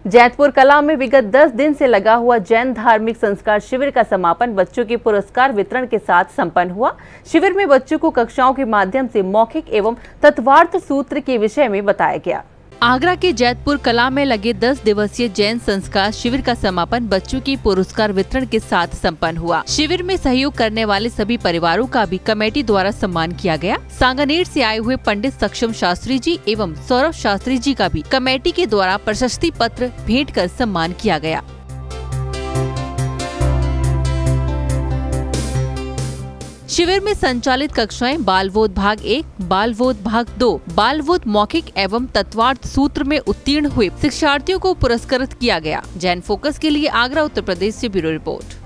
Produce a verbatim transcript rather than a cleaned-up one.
जैतपुर कला में विगत दस दिन से लगा हुआ जैन धार्मिक संस्कार शिविर का समापन बच्चों के पुरस्कार वितरण के साथ संपन्न हुआ। शिविर में बच्चों को कक्षाओं के माध्यम से मौखिक एवं तत्वार्थ सूत्र के विषय में बताया गया। आगरा के जैतपुर कला में लगे दस दिवसीय जैन संस्कार शिविर का समापन बच्चों की पुरस्कार वितरण के साथ संपन्न हुआ। शिविर में सहयोग करने वाले सभी परिवारों का भी कमेटी द्वारा सम्मान किया गया। सांगानेर से आए हुए पंडित सक्षम शास्त्री जी एवं सौरभ शास्त्री जी का भी कमेटी के द्वारा प्रशस्ति पत्र भेंट कर सम्मान किया गया। शिविर में संचालित कक्षाएं बालवोध भाग एक, बालवोध भाग दो, बालवोध मौखिक एवं तत्वार्थ सूत्र में उत्तीर्ण हुए शिक्षार्थियों को पुरस्कृत किया गया। जैन फोकस के लिए आगरा उत्तर प्रदेश से ब्यूरो रिपोर्ट।